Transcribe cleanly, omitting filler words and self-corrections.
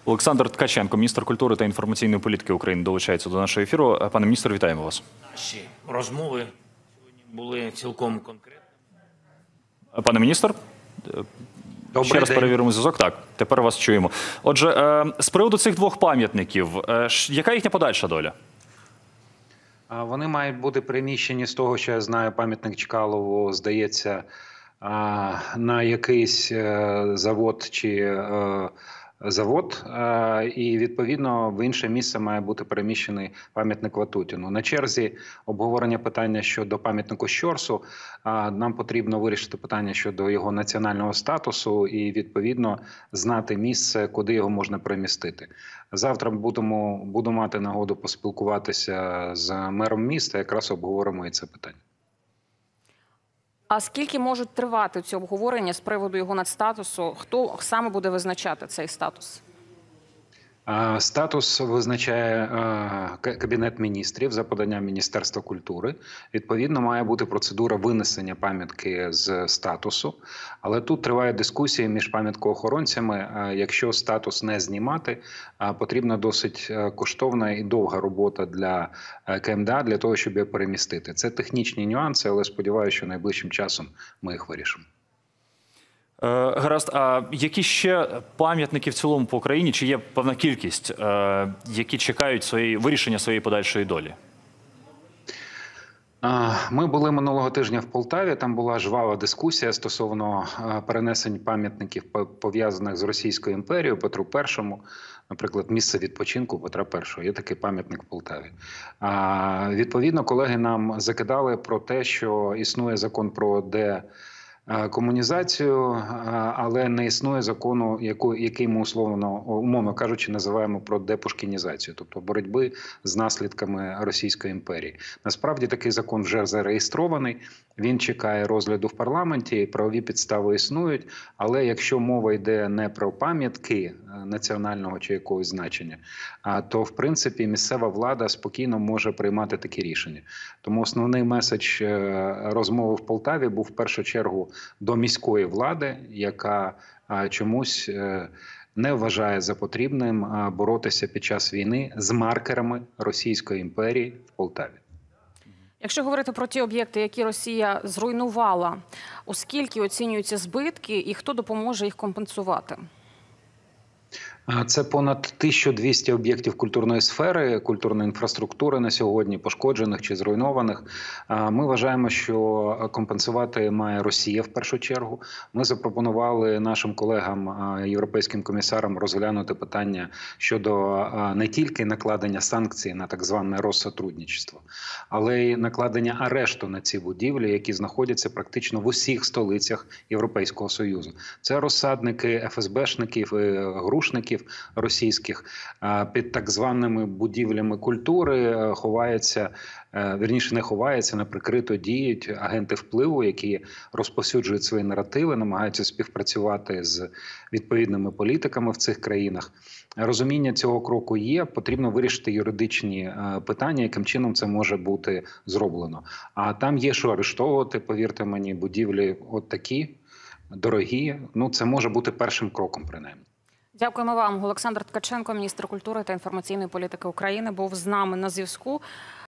Олександр Ткаченко, міністр культури та інформаційної політики України, долучається до нашого ефіру. Пане міністр, вітаємо вас. Наші розмови сьогодні були цілком конкретними. Пане міністр, ще раз перевіримо зв'язок. Так, тепер вас чуємо. Отже, з приводу цих двох пам'ятників, яка їхня подальша доля? Вони мають бути переміщені, з того, що я знаю, пам'ятник Чкалову, здається, на якийсь завод чи завод, і, відповідно, в інше місце має бути переміщений пам'ятник Ватутіну. На черзі обговорення питання щодо пам'ятнику Щорсу. Нам потрібно вирішити питання щодо його національного статусу і, відповідно, знати місце, куди його можна перемістити. Завтра буду мати нагоду поспілкуватися з мером міста, якраз обговоримо і це питання. А скільки можуть тривати ці обговорення з приводу його надстатусу? Хто саме буде визначати цей статус? Статус визначає Кабінет міністрів за поданням Міністерства культури. Відповідно, має бути процедура винесення пам'ятки з статусу. Але тут триває дискусія між пам'яткоохоронцями. Якщо статус не знімати, потрібна досить коштовна і довга робота для КМДА для того, щоб її перемістити. Це технічні нюанси, але сподіваюся, що найближчим часом ми їх вирішимо. Гаразд, а які ще пам'ятники в цілому по Україні, чи є певна кількість, які чекають вирішення своєї подальшої долі? Ми були минулого тижня в Полтаві, там була жвава дискусія стосовно перенесень пам'ятників, пов'язаних з Російською імперією, Петру І, наприклад, місце відпочинку Петра І, є такий пам'ятник в Полтаві. Відповідно, колеги нам закидали про те, що існує закон про комунізацію, але не існує закону, який ми умовно кажучи, називаємо про депушкінізацію, тобто боротьби з наслідками Російської імперії. Насправді такий закон вже зареєстрований, він чекає розгляду в парламенті, правові підстави існують, але якщо мова йде не про пам'ятки національного чи якогось значення, то в принципі місцева влада спокійно може приймати такі рішення. Тому основний меседж розмови в Полтаві був в першу чергу до міської влади, яка чомусь не вважає за потрібним боротися під час війни з маркерами Російської імперії в Полтаві. Якщо говорити про ті об'єкти, які Росія зруйнувала, оскільки оцінюються збитки і хто допоможе їх компенсувати? Це понад 1200 об'єктів культурної сфери, культурної інфраструктури на сьогодні, пошкоджених чи зруйнованих. Ми вважаємо, що компенсувати має Росія в першу чергу. Ми запропонували нашим колегам, європейським комісарам, розглянути питання щодо не тільки накладення санкцій на так зване Россотрудничество, але й накладення арешту на ці будівлі, які знаходяться практично в усіх столицях Європейського Союзу. Це розсадники ФСБшників, грушників російських. Під так званими будівлями культури ховаються, вірніше не ховаються, не прикрито діють агенти впливу, які розповсюджують свої наративи, намагаються співпрацювати з відповідними політиками в цих країнах. Розуміння цього кроку є, потрібно вирішити юридичні питання, яким чином це може бути зроблено. А там є що арештовувати, повірте мені, будівлі от такі, дорогі, це може бути першим кроком принаймні. Дякуємо вам. Олександр Ткаченко, міністр культури та інформаційної політики України, був з нами на зв'язку.